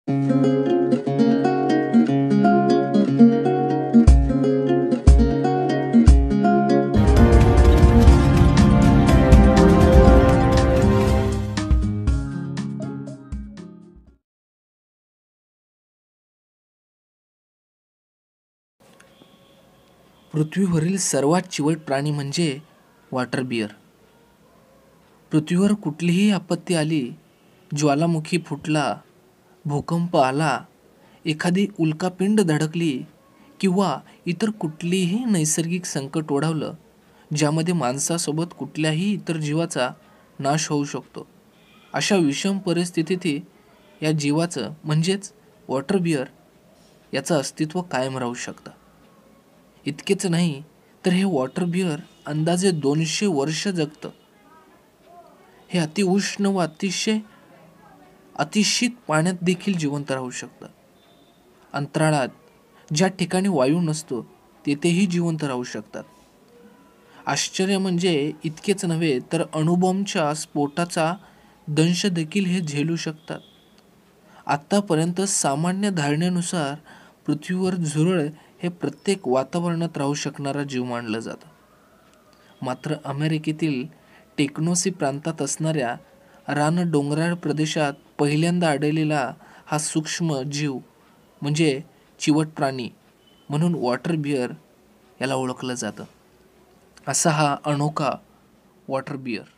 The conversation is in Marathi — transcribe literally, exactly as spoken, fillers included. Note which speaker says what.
Speaker 1: पृथ्वीवरील सर्वात चिवट प्राणी म्हणजे वॉटर बिअर. पृथ्वीवर कुठलीही आपत्ती आली, ज्वालामुखी फुटला, भूकंप आला, एखादी उल्कापिंड धडकली किंवा इतर कुठलीही नैसर्गिक संकट ओढवलं, ज्यामध्ये माणसासोबत कुठल्याही इतर जीवाचा नाश होऊ शकतो, अशा विषम परिस्थितीतही या जीवाचं म्हणजेच वॉटर बिअर याचं अस्तित्व कायम राहू शकतं. इतकेच नाही तर हे वॉटर बिअर अंदाजे दोनशे वर्ष जगतं. हे अतिउष्ण व अतिशय अतिशीत पाण्यात देखील जिवंत राहू शकतं. अंतराळात ज्या ठिकाणी वायू नसतो तेथेही जिवंत राहू शकतात. आश्चर्य म्हणजे इतकेच नव्हे तर अणुबॉम्बच्या स्फोटाचा दंश देखील हे झेलू शकतात. आत्तापर्यंत सामान्य धारणेनुसार पृथ्वीवर झुरळ हे प्रत्येक वातावरणात राहू शकणारा जीव मानलं जातं. मात्र अमेरिकेतील टेक्नोसी प्रांतात असणाऱ्या रान डोंगराळ प्रदेशात पहिल्यांदा आढळलेला हा सूक्ष्म जीव म्हणजे चिवट प्राणी म्हणून वॉटर बिअर याला ओळखलं जातं. असा हा अनोखा वॉटर बिअर.